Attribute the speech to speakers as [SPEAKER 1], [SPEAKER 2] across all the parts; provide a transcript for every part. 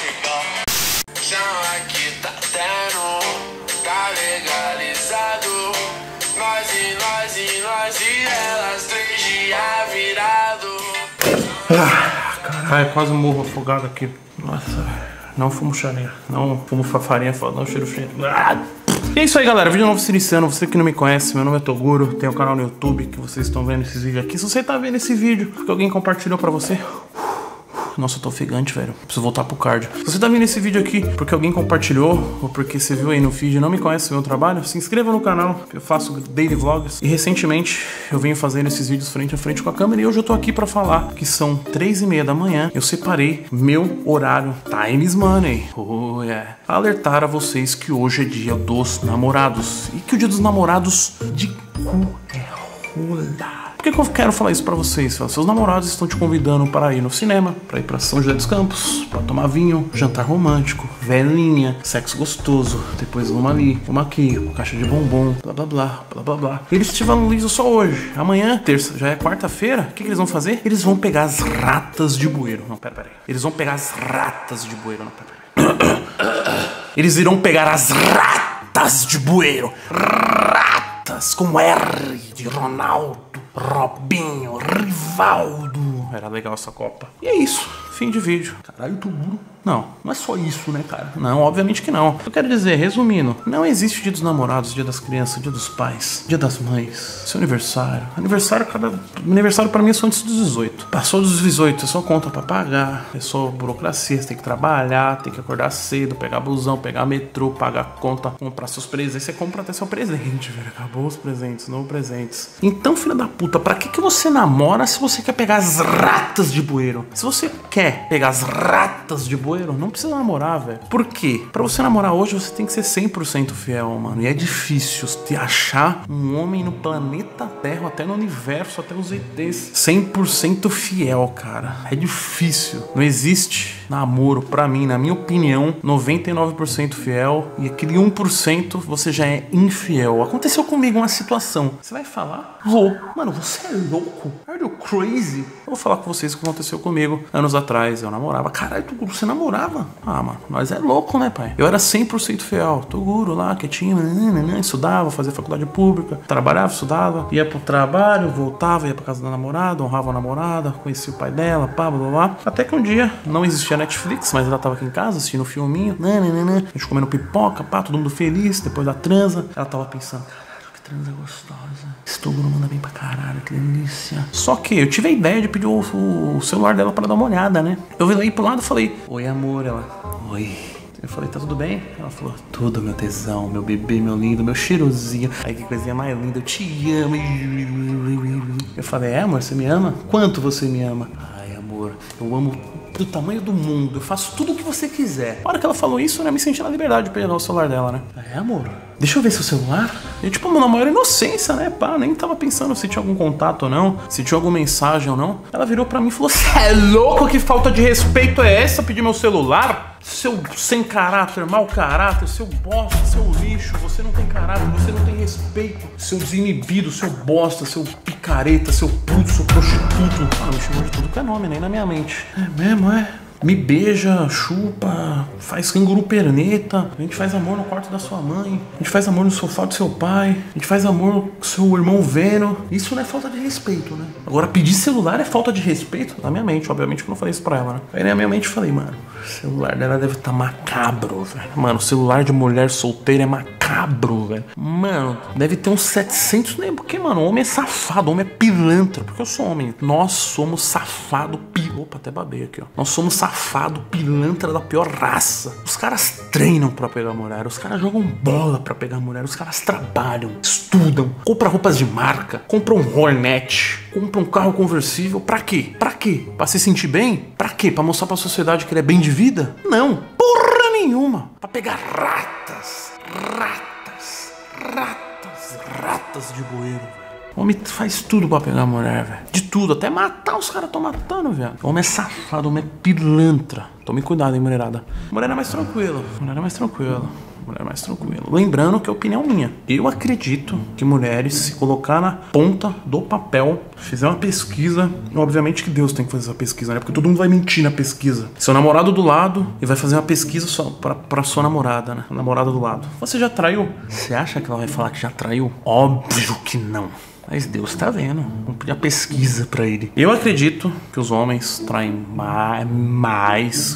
[SPEAKER 1] Chama que tá tendo, tá legalizado. Nós e elas 3 dias virado.
[SPEAKER 2] Caralho, quase morro afogado aqui. Nossa, não fumo charinha, não fumo farinha, não cheiro cheiro. E é isso aí, galera, vídeo novo se iniciando. Você que não me conhece, meu nome é Toguro, tenho um canal no YouTube que vocês estão vendo esses vídeos aqui. Se você tá vendo esse vídeo porque alguém compartilhou pra você, nossa, eu tô ofegante, velho. Preciso voltar pro cardio. Se você tá vendo esse vídeo aqui porque alguém compartilhou ou porque você viu aí no feed e não me conhece o meu trabalho, se inscreva no canal, que eu faço daily vlogs. E recentemente eu venho fazendo esses vídeos frente a frente com a câmera e hoje eu tô aqui pra falar que são 3h30 da manhã. Eu separei meu horário Time is Money. Oh, yeah. Alertar a vocês que hoje é dia dos namorados e que o dia dos namorados de cu é rola. Por que eu quero falar isso pra vocês? Seus namorados estão te convidando para ir no cinema, para ir pra São José dos Campos, para tomar vinho, jantar romântico, velhinha, sexo gostoso, depois uma ali, uma aqui, uma caixa de bombom, blá blá blá, blá blá blá. Eles te valorizam só hoje. Amanhã, terça, já é quarta-feira, o que eles vão fazer? Eles vão pegar as ratas de bueiro. Não, pera aí. Eles vera pegar as ratas de bueiro. Não, pera aí. Eles irão pegar as ratas de bueiro. Ratas com R de Ronaldo, Robinho, Rivaldo. Era legal essa Copa. E é isso. Fim de vídeo. Caralho, tu burro. Não é só isso, né, cara? Não, obviamente que não. Eu quero dizer, resumindo, não existe dia dos namorados, dia das crianças, dia dos pais, dia das mães, seu aniversário. Aniversário pra mim é só antes dos 18. Passou dos 18, é só conta pra pagar, é só burocracia, você tem que trabalhar, tem que acordar cedo, pegar busão, pegar metrô, pagar conta, comprar seus presentes. Você compra até seu presente, velho. Acabou os presentes, não presentes. Então, filha da puta, pra que você namora se você quer pegar as ratas de bueiro? Se você quer pegar as ratas de bueiro, não precisa namorar, velho. Por quê? Pra você namorar hoje, você tem que ser 100% fiel, mano. E é difícil te achar um homem no planeta Terra, até no universo, até os ETs, 100% fiel, cara. É difícil. Não existe namoro, pra mim, na minha opinião, 99% fiel. E aquele 1% você já é infiel. Aconteceu comigo uma situação. Você vai falar? Vou. Mano, você é louco? Are you crazy? Eu vou falar com vocês o que aconteceu comigo anos atrás. Eu namorava. Caralho, você namorava? Ah, mano, nós é louco, né, pai? Eu era 100% fiel. Toguro lá, quietinho, estudava, fazia faculdade pública, trabalhava, estudava, ia pro trabalho, voltava, ia pra casa da namorada, honrava a namorada, conhecia o pai dela, pá, blá, blá, blá. Até que um dia, não existia Netflix, mas ela tava aqui em casa assistindo um filminho, a gente comendo pipoca, pá, todo mundo feliz, depois da transa. Ela tava pensando, transa gostosa. Esse Toguro manda bem pra caralho, que delícia. Só que eu tive a ideia de pedir o celular dela pra dar uma olhada, né? Eu virei pro lado e falei, oi amor, ela, oi. Eu falei, tá tudo bem? Ela falou, tudo, meu tesão, meu bebê, meu lindo, meu cheirosinho. Ai, que coisinha mais linda, eu te amo. Eu falei, amor, você me ama? Quanto você me ama? Ai, amor, eu amo do tamanho do mundo, eu faço tudo o que você quiser. Na hora que ela falou isso, né, me senti na liberdade de pegar o celular dela, né? Amor, deixa eu ver seu celular. E tipo, na maior inocência, né, pá, nem tava pensando se tinha algum contato ou não, se tinha alguma mensagem ou não. Ela virou pra mim e falou, cê é louco? Que falta de respeito é essa, pedir meu celular? Seu sem caráter, mau caráter, seu bosta, seu lixo, você não tem caráter, você não tem respeito, seu desinibido, seu bosta, seu picareta, seu puto, seu prostituto. Ah, me chamou de tudo que é nome, nem na minha mente. É mesmo, é? Me beija, chupa, faz canguru perneta, a gente faz amor no quarto da sua mãe, a gente faz amor no sofá do seu pai, a gente faz amor com seu irmão vendo. Isso não é falta de respeito, né? Agora, pedir celular é falta de respeito? Na minha mente, obviamente que eu não falei isso pra ela, né? Aí na minha mente eu falei, mano, o celular dela deve estar macabro, velho. Mano, o celular de mulher solteira é macabro, velho. Mano, deve ter uns 700, né? Porque, mano, o homem é safado, o homem é pilantra. Porque eu sou homem. Nós somos safado, Opa, até babei aqui, ó. Nós somos safado, pilantra da pior raça. Os caras treinam pra pegar mulher, os caras jogam bola pra pegar mulher, os caras trabalham, estudam, compram roupas de marca, compram um Hornet, compram um carro conversível. Pra quê? Pra quê? Pra se sentir bem? Pra quê? Pra mostrar pra sociedade que ele é bem de vida? Não, porra nenhuma. Pra pegar ratas de bueiro. O homem faz tudo pra pegar a mulher, velho. De tudo, até matar os caras tão matando, velho. O homem é safado, o homem é pilantra. Tome cuidado, hein, mulherada. Mulher é mais tranquila. Mulher é mais tranquila. Mulher mais tranquila. Lembrando que é opinião minha. Eu acredito que mulheres, se colocar na ponta do papel, fizer uma pesquisa, obviamente que Deus tem que fazer essa pesquisa, né? Porque todo mundo vai mentir na pesquisa. Seu namorado do lado e vai fazer uma pesquisa só pra sua namorada, né? A namorada do lado. Você já traiu? Você acha que ela vai falar que já traiu? Óbvio que não. Mas Deus tá vendo. Vamos pedir a pesquisa pra ele. Eu acredito que os homens traem mais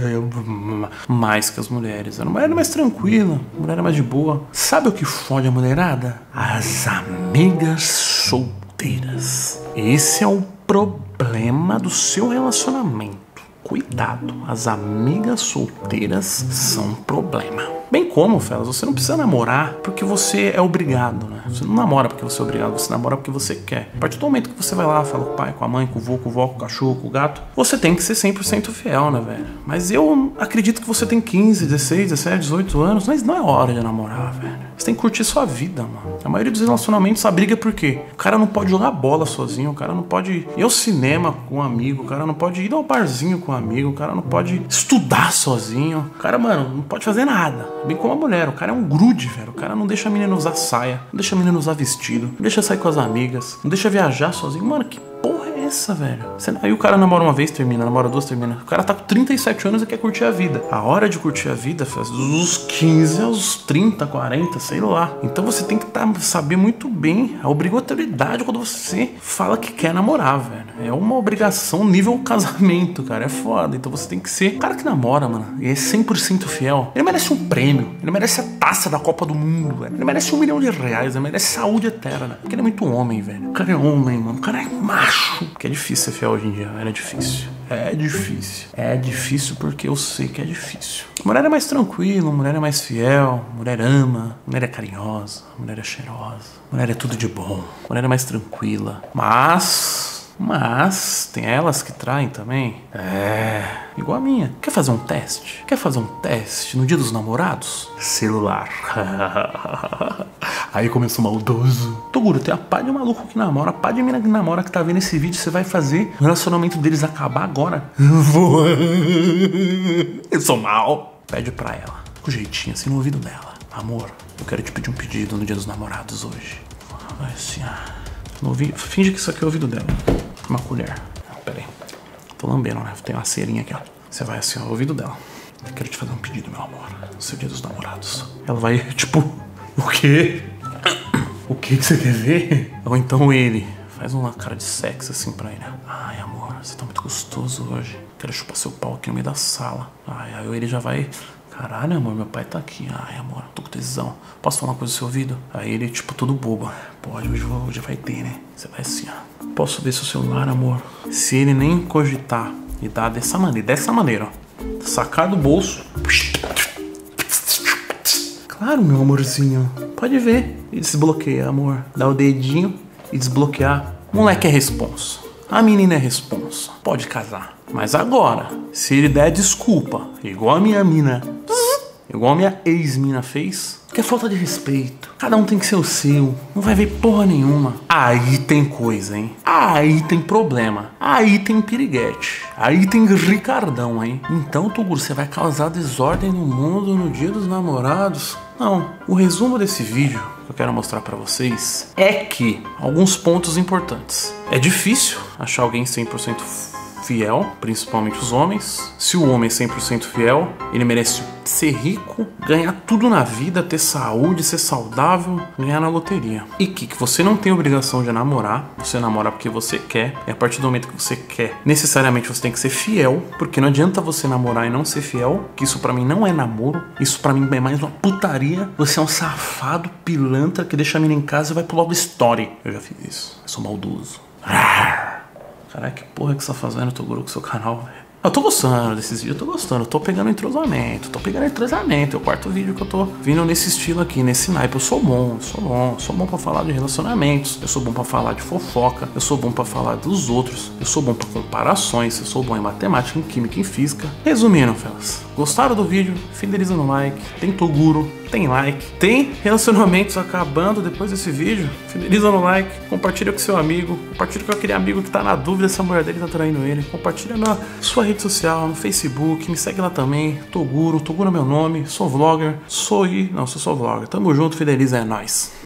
[SPEAKER 2] que as mulheres. A mulher é mais tranquila, a mulher é mais de boa. Sabe o que fode a mulherada? As amigas solteiras. Esse é o problema do seu relacionamento. Cuidado, as amigas solteiras são um problema. Bem como, Felas, você não precisa namorar porque você é obrigado, né? Você não namora porque você é obrigado, você namora porque você quer. A partir do momento que você vai lá, fala com o pai, com a mãe, com o vô, com o vó, com o cachorro, com o gato, você tem que ser 100% fiel, né, velho? Mas eu acredito que você tem 15, 16, 17, 18 anos, mas não é hora de namorar, velho. Você tem que curtir sua vida, mano. A maioria dos relacionamentos, a briga é por quê? O cara não pode jogar bola sozinho, o cara não pode ir ao cinema com um amigo, o cara não pode ir ao barzinho com um amigo, o cara não pode estudar sozinho. O cara, mano, não pode fazer nada. Bem como a mulher, o cara é um grude, velho. O cara não deixa a menina usar saia, não deixa a menina usar vestido, não deixa sair com as amigas, não deixa viajar sozinho. Mano, que porra é essa, velho? Aí o cara namora uma vez, termina, namora duas, termina. O cara tá com 37 anos e quer curtir a vida. A hora de curtir a vida faz dos 15 aos 30, 40, sei lá. Então você tem que saber muito bem a obrigatoriedade quando você fala que quer namorar, velho. É uma obrigação nível casamento, cara. É foda. Então você tem que ser... O cara que namora, mano, e é 100% fiel, ele merece um prêmio. Ele merece a taça da Copa do Mundo, velho. Ele merece R$1 milhão. Ele merece saúde eterna. Porque ele é muito homem, velho. O cara é homem, mano. O cara é macho. Porque é difícil ser fiel hoje em dia. É difícil. É difícil. É difícil porque eu sei que é difícil. Mulher é mais tranquila, mulher é mais fiel, mulher ama, mulher é carinhosa, mulher é cheirosa, mulher é tudo de bom, mulher é mais tranquila. Mas tem elas que traem também. Igual a minha. Quer fazer um teste? Quer fazer um teste no dia dos namorados? Celular. Aí começou maldoso. Toguro, tem a pá de maluco que namora, a pá de mina que namora que tá vendo esse vídeo. Você vai fazer o relacionamento deles acabar agora? Vou. Eu sou mal. Pede pra ela, com jeitinho, assim no ouvido dela. Amor, eu quero te pedir um pedido no dia dos namorados hoje. Vai assim, finge que isso aqui é o ouvido dela. Uma colher. Pera aí. Tô lambendo, né? Tem uma cerinha aqui, ó. Você vai assim, ó, no ouvido dela. Eu quero te fazer um pedido, meu amor. No seu dia dos namorados. Ela vai, tipo, o quê? O que você quer ver? Ou então ele faz uma cara de sexo assim pra ele. Ai, amor, você tá muito gostoso hoje. Quero chupar seu pau aqui no meio da sala. Ai, aí ele já vai... Caralho, amor, meu pai tá aqui. Ai, amor, tô com tesão. Posso falar uma coisa no seu ouvido? Aí ele, tipo, todo bobo. Pode, hoje vai ter, né? Você vai assim, ó. Posso ver seu celular, amor? Se ele nem cogitar e dar dessa maneira, ó. Sacar do bolso. Claro, meu amorzinho. Pode ver. E desbloqueia, amor. Dá o dedinho e desbloquear. Moleque é responsa. A menina é responsa. Pode casar. Mas agora, se ele der desculpa, igual a minha mina, igual a minha ex-mina fez, que é falta de respeito. Cada um tem que ser o seu. Não vai ver porra nenhuma. Aí tem coisa, hein? Aí tem problema. Aí tem piriguete. Aí tem Ricardão, hein? Então, Toguro, você vai causar desordem no mundo no dia dos namorados? Não. O resumo desse vídeo que eu quero mostrar pra vocês é que alguns pontos importantes. É difícil achar alguém 100% fiel, principalmente os homens. Se o homem é 100% fiel, ele merece ser rico, ganhar tudo na vida, ter saúde, ser saudável, ganhar na loteria. E que você não tem obrigação de namorar, você namora porque você quer, e a partir do momento que você quer, necessariamente você tem que ser fiel, porque não adianta você namorar e não ser fiel, que isso pra mim não é namoro, isso pra mim é mais uma putaria. Você é um safado, pilantra, que deixa a mina em casa e vai pro Love Story. Eu já fiz isso, eu sou maldoso. Caralho, que porra que você tá fazendo, Toguro, com o seu canal, velho? Eu tô gostando desses vídeos, eu tô gostando. Eu tô pegando entrosamento, É o quarto vídeo que eu tô vindo nesse estilo aqui, nesse naipe. Eu sou bom pra falar de relacionamentos. Eu sou bom pra falar de fofoca. Eu sou bom pra falar dos outros. Eu sou bom pra comparações. Eu sou bom em matemática, em química, em física. Resumindo, felas, Gostaram do vídeo? Fideliza no like. Tem Toguro, tem like. Tem relacionamentos acabando depois desse vídeo? Fideliza no like. Compartilha com seu amigo. Compartilha com aquele amigo que tá na dúvida se a mulher dele tá traindo ele. Compartilha na sua rede social, no Facebook. Me segue lá também. Toguro é meu nome. Sou vlogger. Sou só vlogger. Tamo junto, fideliza, é nóis.